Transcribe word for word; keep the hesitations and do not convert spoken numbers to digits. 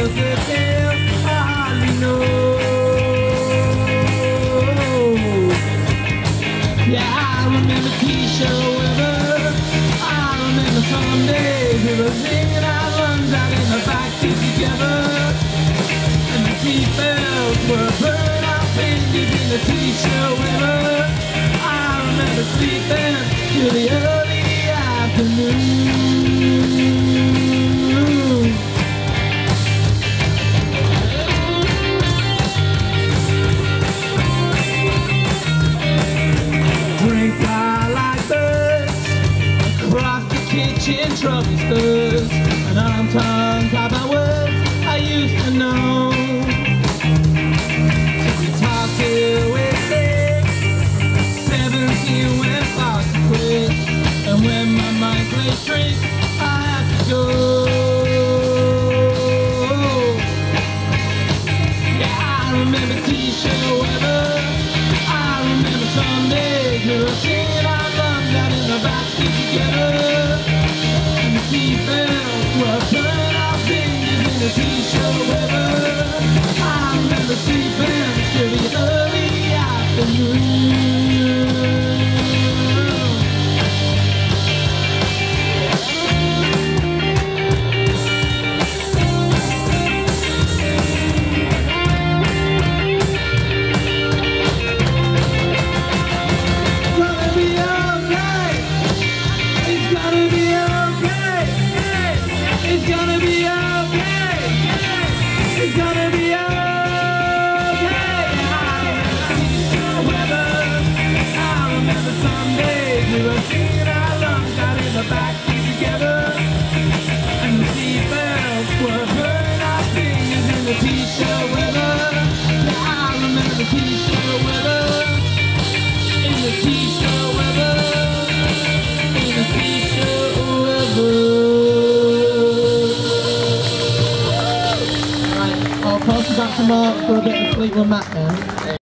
was a tale I hardly know. Yeah, I remember T-shirt weather. I remember some days we were singing our lungs out in the backseat together, and the seatbelts were burning our fingers in the T-shirt weather. I remember sleeping till the early afternoon. Drink fly like birds across the kitchen trouble stirs, and I'm tongue-tied by words I used to know. So we talk till we're sick, seventeen went far to quit, and when my mind plays tricks I have to go. Yeah, I remember T-shirt weather. I remember some days we were singing our lungs out in the backseat together, and the seatbelts were burning our fingers in the T-shirt weather. I remember sleeping till the early afternoon. It's gonna be okay. It's gonna be okay. I remember weather. I remember some days we were singing our lungs out in the backseat together, and the seatbelts were burning our fingers in the T-shirt weather. Yeah, I remember the T-shirt weather. In the T-shirt weather. In the T-shirt weather. I'll pass you back to Mark for a bit of Fleetwood Mac now.